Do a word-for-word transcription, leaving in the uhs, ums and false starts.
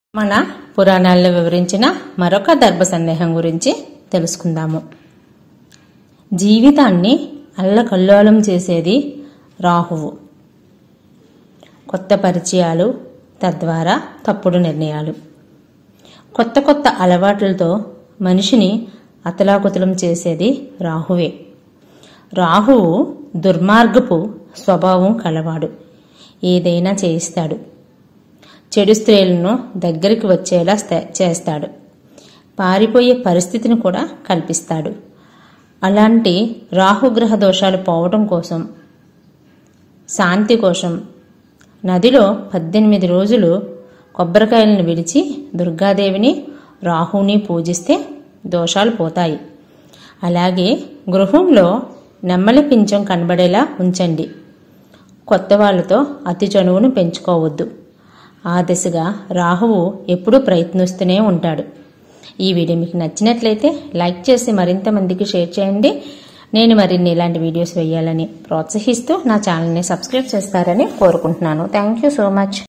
మన పురాణాల్లో వివరించిన మరొక దర్భ సందేహం గురించి తెలుసుకుందాము. జీవితాన్ని అల్లకల్లోలం చేసేది రాహువు. కొత్త పరిచయాలు, తద్వారా తప్పుడు నిర్ణయాలు, కొత్త కొత్త అలవాట్లతో మనిషిని అతలాకుతలం చేసేది రాహువే. రాహువు దుర్మార్గపు స్వభావం కలవాడు. ఏదైనా చేయిస్తాడు. చెడు స్త్రీలను దగ్గరికి వచ్చేలా చేస్తాడు. పారిపోయే పరిస్థితిని కూడా కల్పిస్తాడు. అలాంటి రాహుగ్రహ దోషాలు పోవడం కోసం, శాంతి కోసం నదిలో పద్దెనిమిది రోజులు కొబ్బరికాయలను విడిచి దుర్గాదేవిని, రాహుని పూజిస్తే దోషాలు పోతాయి. అలాగే గృహంలో నెమ్మలి పింఛం కనబడేలా ఉంచండి. కొత్త వాళ్లతో అతి చనువును పెంచుకోవద్దు. ఆ దిశగా రాహువు ఎప్పుడూ ప్రయత్నిస్తూనే ఉంటాడు. ఈ వీడియో మీకు నచ్చినట్లయితే లైక్ చేసి మరింత మందికి షేర్ చేయండి. నేను మరిన్ని ఇలాంటి వీడియోస్ వేయాలని ప్రోత్సహిస్తూ నా ఛానల్ని సబ్స్క్రైబ్ చేస్తారని కోరుకుంటున్నాను. Thank you so much.